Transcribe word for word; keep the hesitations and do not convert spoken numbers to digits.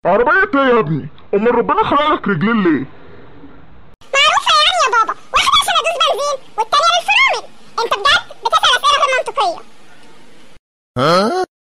عربية ايه يا ابني؟ امال ربنا خلق لك رجلين ليه؟